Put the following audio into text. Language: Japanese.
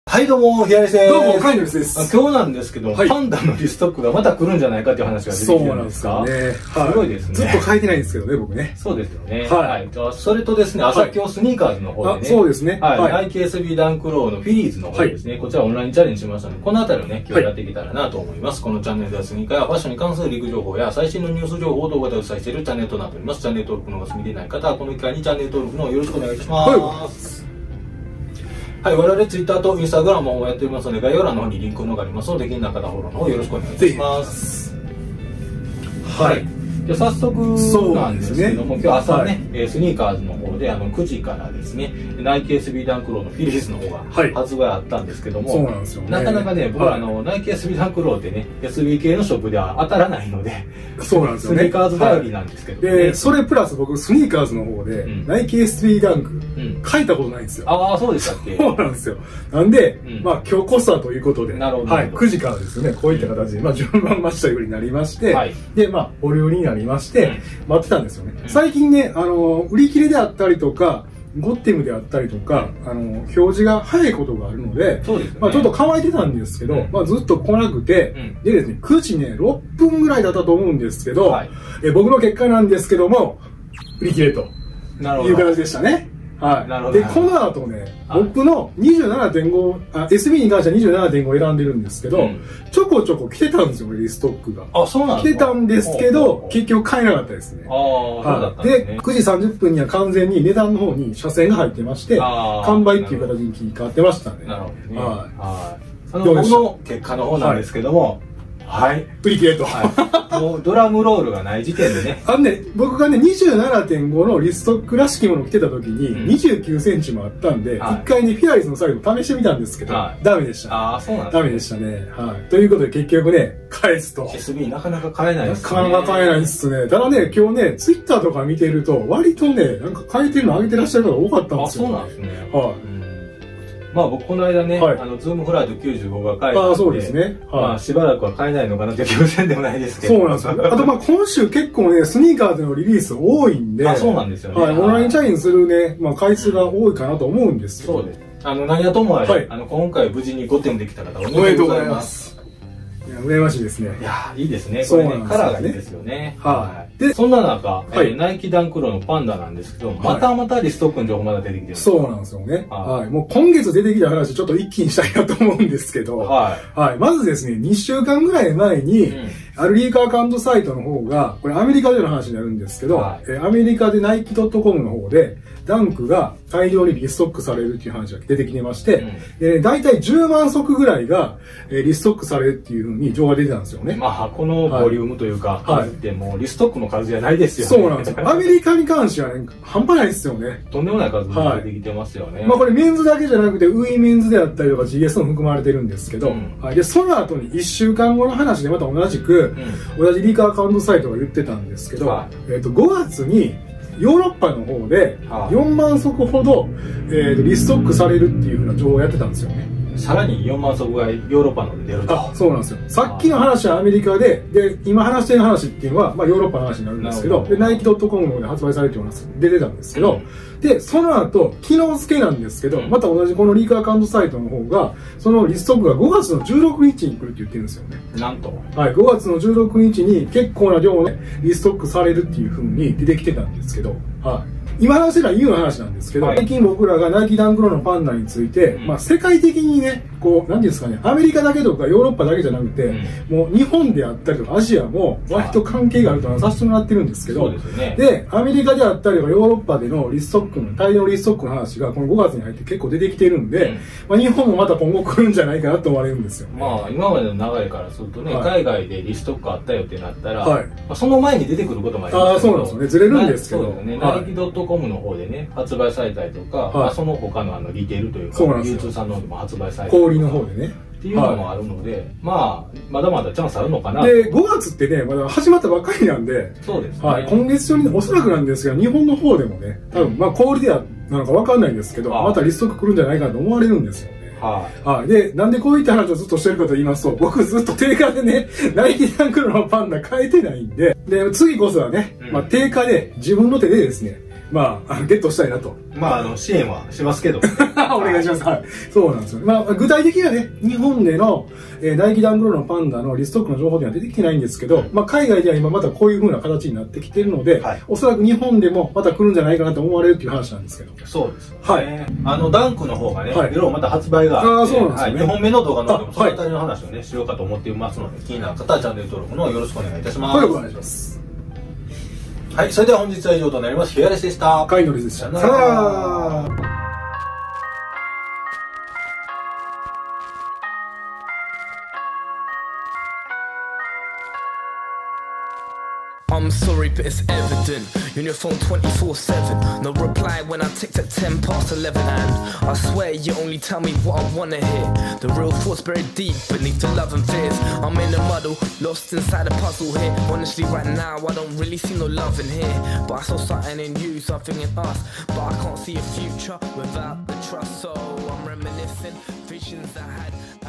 はい、どうも、平井です。 どうも、カイノリスです。 今日なんですけど、パンダのリストックがまた来るんじゃないかっていう話が出てきてるんですか？そうなんですよね。すごいですね。 ずっと書いてないんですけどね、僕ね。 そうですよね。はい。それとですね、朝今日スニーカーズの方でね。 そうですね。 はい。ナイキ SB ダンクローのフィリーズの方ですね。こちらオンラインチャレンジしましたので、このあたりをね、今日やっていけたらなと思います。このチャンネルではスニーカーやファッションに関するリーク情報や最新のニュース情報を動画でお伝えしているチャンネルとなっております。チャンネル登録の方が済みでない方は、この機会にチャンネル登録の方よろしくお願いいたします。はい、我々ツイッターとインスタグラムもやっておりますので、概要欄の方にリンクの方がありますので、気になる方はフォローの方よろしくお願いいたします。はい。じゃ早速なんですけども、今日朝ね、スニーカーズの方で9時からですね、ナイキ SB ダンクローのフィリーズの方が発売あったんですけども、 そうなんですよね。 なかなかね、僕はナイキ SB ダンクローってね、SB 系のショップでは当たらないので、 そうなんですよね。 スニーカーズ頼りなんですけど、 で、それプラス僕、スニーカーズの方で、ナイキ SB ダンク、書いたことないんですよ。 ああ、そうでしたっけ？ そうなんですよ。なんで、まあ今日こそはということで、 なるほど。 はい、9時からですね、こういった形で、まあ順番待ちというようになりまして、で、まあ、保留になりまして、待ってたんですよね。最近ね、売り切れであったりとか、ゴッテムであったりとか、表示が早いことがあるので、まあちょっと乾いてたんですけど、まあずっと来なくて、でですね、9時ね、6分ぐらいだったと思うんですけど、僕の結果なんですけども、売り切れという形でしたね。はい。で、この後ね、僕の SB に関しては 27.5 選んでるんですけど、ちょこちょこ来てたんですよ、リストックが。 あ、そうなんですか？ 来てたんですけど、結局買えなかったですね。で、9時30分には完全に値段の方に車線が入ってまして、完売っていう形に切り替わってましたね。 なるほどね。はい。僕の結果の方なんですけども、はい。 売り切れと。 もうドラムロールがない時点でね。 僕がね、27.5 のリストックらしきもの着てた時に、29センチもあったんで、一回ね、フィアリスのサイズを試してみたんですけど、ダメでした。 ああ、そうなんですね。 ダメでしたね。はい。ということで結局ね、返すと。 SB なかなか買えないですね。 なかなか買えないっすね。ただね、今日ね、ツイッターとか見てると、割とね、なんか買えてるの上げてらっしゃる方が多かったんですよ。 あ、そうなんですね。 はい。 まあ僕この間ね、ズームフライト95が買えたんで、 そうですね。 まあしばらくは買えないのかなって気がせんでもないですけど。 そうなんですよ。あとまあ今週結構ね、スニーカーズのリリース多いんで、 あ、そうなんですよね。 はい、オンラインチャレンジするね、まあ回数が多いかなと思うんですけど。 そうです。何やともあれ、今回無事に5点できた方おめでとうございます。 いや、羨ましいですね。 いや、いいですね。これね、カラーがいいですよね。はい。で、そんな中、ナイキダンクローのパンダなんですけど、またリストックの情報まだ出てきてる。 そうなんですよね。はい。もう今月出てきた話、ちょっと一気にしたいなと思うんですけど、はい。まずですね、2週間ぐらい前に、あるリークアカウントサイトの方が、これアメリカでの話になるんですけど、アメリカでナイキ .com の方で、ダンクが大量にリストックされるっていう話が出てきてまして、大体10万足ぐらいがリストックされるっていうふうに情報が出てたんですよね。 まあ、このボリュームというか、数ってもうリストックの数じゃないですよね。 そうなんですよ。アメリカに関してはね、半端ないですよね。 とんでもない数が出てきてますよね。 まあこれメンズだけじゃなくて、ウィメンズであったりとか GS も含まれてるんですけど、で、その後に1週間後の話でまた同じリークアカウントサイトが言ってたんですけど、5月に、ヨーロッパの方で4万足ほど、リストックされるっていうふうな情報をやってたんですよね。 さらに4万足がヨーロッパので出ると。 そうなんですよ。さっきの話はアメリカで、今話してる話っていうのは、まあヨーロッパの話になるんですけど、ナイキ .com の方で発売されてるような出てたんですけど、で、その後、昨日付けなんですけど、また同じこのリークアカウントサイトの方が、そのリストックが5月の16日に来るって言ってるんですよね。 なんと。 はい、5月の16日に結構な量のリストックされるっていう風に出てきてたんですけど、はい。今話してるのは EU の話なんですけど、最近僕らがナイキダンクローのパンダについて、まあ世界的にね、こう、なんていうんですかね、アメリカだけとかヨーロッパだけじゃなくて、もう日本であったりとかアジアも割と関係があるとはさせてもらってるんですけど、で、アメリカであったりとかヨーロッパでのリストックの、大量リストックの話がこの5月に入って結構出てきてるんで、まあ日本もまた今後来るんじゃないかなと思われるんですよ。 まあ今までの流れからするとね、海外でリストックあったよってなったら、その前に出てくることもありますけど、 そうなんですよね。ずれるんですけど。 そうですね。ナイキ .com の方でね、発売されたりとか、その他のリテールというか、流通さんの方でも発売されたりとか。 小売の方でね。 っていうのもあるので、まあ、まだまだチャンスあるのかな。 で、5月ってね、まだ始まったばっかりなんで、 そうですね。 はい、今月中におそらくなんですが、日本の方でもね、多分、まあ、小売ではなのかわかんないんですけど、またリストック来るんじゃないかと思われるんですよね。はい。で、なんでこういった話をずっとしてるかと言いますと、僕ずっと定価でね、ナイキダンクローのパンダ買えてないんで、で、次こそはね、まあ、定価で自分の手でですね、 まあ、ゲットしたいなと。 まあ、支援はしますけど、ね。 お願いします。はい。そうなんですよ。まあ、具体的にはね、日本での、大気ダンクローのパンダのリストックの情報には出てきてないんですけど、まあ、海外では今またこういう風な形になってきてるので、はい、おそらく日本でもまた来るんじゃないかなと思われるっていう話なんですけど。 そうです、ね。 はい。 ダンクの方がね、いろいろまた発売があって、そうなんですね。2本目の動画の方でもそのあたりの話をね、しようかと思っていますので、気になる方はチャンネル登録のよろしくお願いいたします。 はい、お願いします。 はい、それでは本日は以上となります。ヒアレスでした。 カイノリでした。さよなら。 I'm sorry, but it's evident. You're on your phone 24/7. No reply when I text at 11:10. And I swear you only tell me what I wanna hear. The real thoughts buried deep beneath the love and fears. I'm in a muddle, lost inside a puzzle here. Honestly, right now I don't really see no love in here. But I saw something in you, something in us. But I can't see a future without the trust. So I'm reminiscing visions I had.